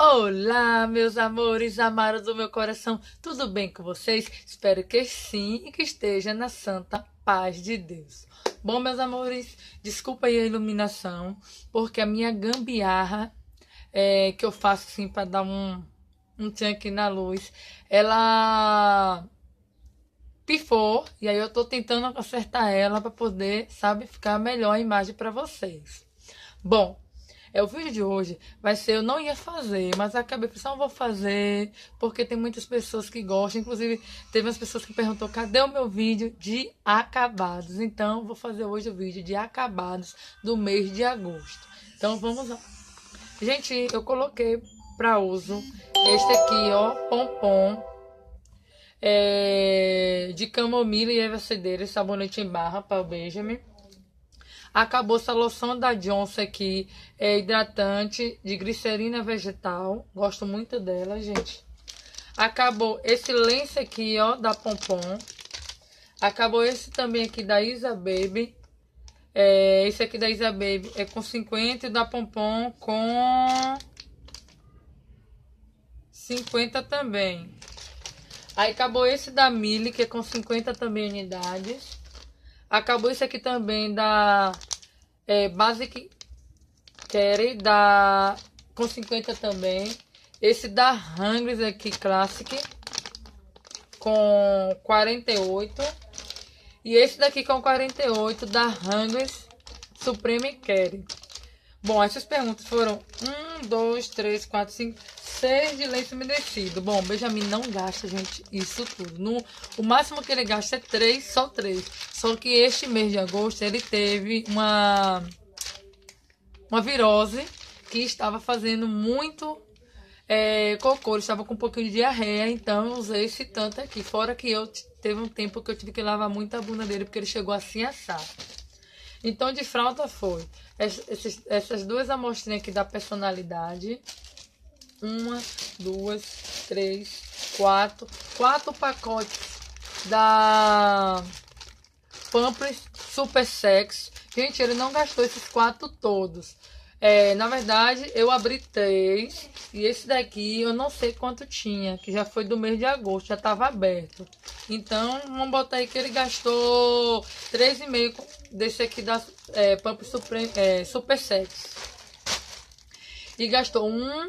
Olá, meus amores amados do meu coração, tudo bem com vocês? Espero que sim e que esteja na santa paz de Deus. Bom, meus amores, desculpa aí a iluminação, porque a minha gambiarra que eu faço assim para dar um tchan aqui na luz, ela pifou e aí eu tô tentando acertar ela para poder, sabe, ficar melhor a imagem para vocês. Bom, o vídeo de hoje vai ser, eu não ia fazer, mas acabei pensando, vou fazer, porque tem muitas pessoas que gostam, inclusive teve umas pessoas que perguntou, cadê o meu vídeo de acabados? Então, vou fazer hoje o vídeo de acabados do mês de agosto. Então, vamos lá. Gente, eu coloquei para uso este aqui, ó, pompom, de camomila e erva cidreira, sabonete em barra para o Benjamin. Acabou essa loção da Johnson aqui, hidratante de glicerina vegetal. Gosto muito dela, gente. Acabou esse lenço aqui, ó, da Pompom. Acabou esse também aqui da Isa Baby. Esse aqui da Isa Baby é com 50 e da Pompom com 50 também. Aí acabou esse da Mili, que é com 50 também unidades. Acabou esse aqui também da Basic Care, com 50 também. Esse da Hangles aqui, Classic, com 48. E esse daqui com 48, da Hangles Supreme Care. Bom, essas perguntas foram 1, 2, 3, 4, 5, 6 de lenço umedecido. Bom, o Benjamin não gasta, gente, isso tudo. O máximo que ele gasta é 3, só 3. Só que este mês de agosto ele teve uma virose que estava fazendo muito cocô. Ele estava com um pouquinho de diarreia, então eu usei esse tanto aqui. Fora que teve um tempo que eu tive que lavar muito a bunda dele, porque ele chegou assim assado. Então, de fralda foi essas duas amostrinhas aqui da personalidade. 1, 2, 3, 4. 4 pacotes da Pampers Super Sex. Gente, ele não gastou esses 4 todos. Na verdade, eu abri 3. E esse daqui eu não sei quanto tinha, que já foi do mês de agosto, já estava aberto. Então, vamos botar aí que ele gastou 3,5 desse aqui da Pampers Super Sex. E gastou 1,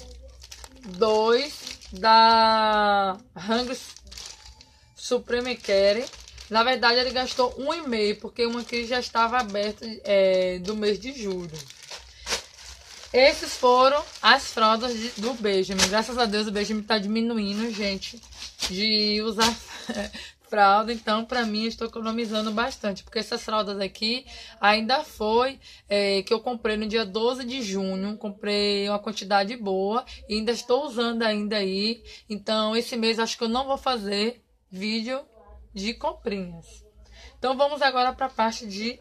2 da Hangles Supreme Care. Na verdade, ele gastou 1,5, porque um aqui já estava aberto do mês de julho. Esses foram as fraldas do Benjamin. Graças a Deus o Benjamin tá diminuindo, gente, de usar fralda. Então, pra mim, eu estou economizando bastante. Porque essas fraldas aqui ainda foi que eu comprei no dia 12 de junho. Comprei uma quantidade boa e ainda estou usando ainda aí. Então, esse mês acho que eu não vou fazer vídeo de comprinhas. Então, vamos agora para a parte de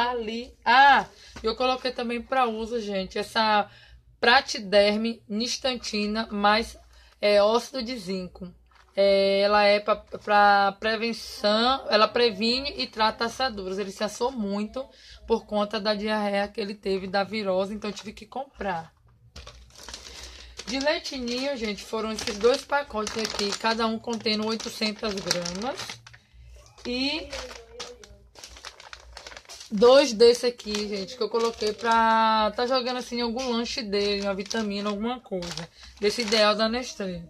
eu coloquei também para uso, gente, essa Pratiderm Nistantina mais óxido de zinco. Ela é para prevenção, ela previne e trata assaduras. Ele se assou muito por conta da diarreia que ele teve, da virose, então eu tive que comprar. De leitinho, gente, foram esses 2 pacotes aqui, cada um contendo 800 gramas. E 2 desse aqui, gente, que eu coloquei pra tá jogando assim em algum lanche dele, uma vitamina, alguma coisa. Desse Ideal da Nestlé.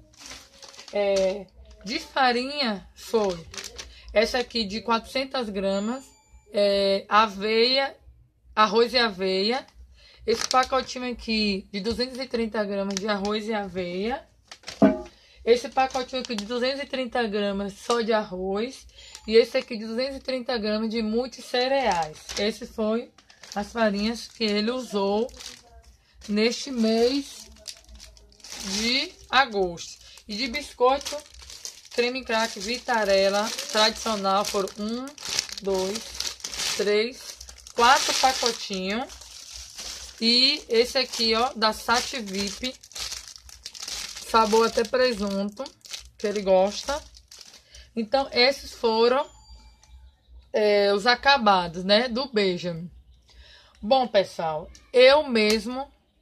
De farinha foi essa aqui de 400 gramas, aveia, arroz e aveia. Esse pacotinho aqui de 230 gramas de arroz e aveia. Esse pacotinho aqui de 230 gramas só de arroz. E esse aqui de 230 gramas de multicereais. Esse foi as farinhas que ele usou neste mês de agosto. E de biscoito, creme crack Vitarella tradicional foram 1, 2, 3, 4 pacotinhos. E esse aqui, ó, da Sat VIP, sabor até presunto, que ele gosta. Então, esses foram os acabados, né, do Benjamin. Bom, pessoal, eu mesmo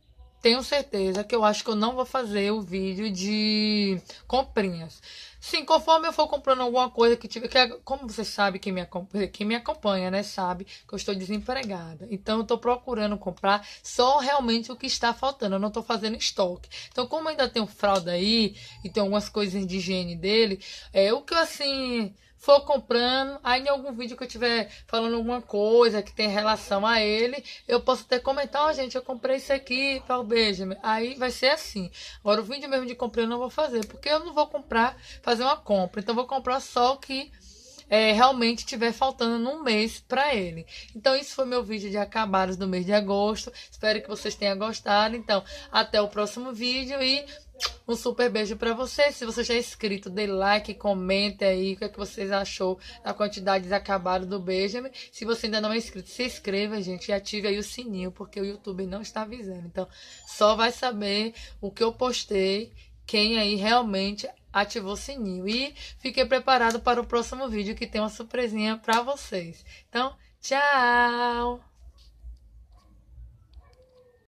tenho certeza que eu acho que eu não vou fazer o vídeo de comprinhas. Sim, conforme eu for comprando alguma coisa que tiver... como você sabe, quem me acompanha, né, sabe que eu estou desempregada. Então, eu estou procurando comprar só realmente o que está faltando. Eu não estou fazendo estoque. Então, como ainda tem um fralda aí e tem algumas coisas de higiene dele, o que eu, assim... for comprando, aí em algum vídeo que eu tiver falando alguma coisa que tem relação a ele, eu posso até comentar, ó, gente, eu comprei isso aqui para o Benjamin. Aí vai ser assim. Agora o vídeo mesmo de compra eu não vou fazer, porque eu não vou comprar, fazer uma compra. Então eu vou comprar só o que realmente estiver faltando num mês para ele. Então esse foi meu vídeo de acabados do mês de agosto. Espero que vocês tenham gostado. Então até o próximo vídeo e um super beijo para você. Se você já é inscrito, dê like, comente aí o que é que vocês achou da quantidade de acabados do Benjamin. Se você ainda não é inscrito, se inscreva, gente, e ative aí o sininho, porque o YouTube não está avisando. Então só vai saber o que eu postei quem aí realmente ativou o sininho. E fiquei preparado para o próximo vídeo que tem uma surpresinha para vocês. Então, tchau!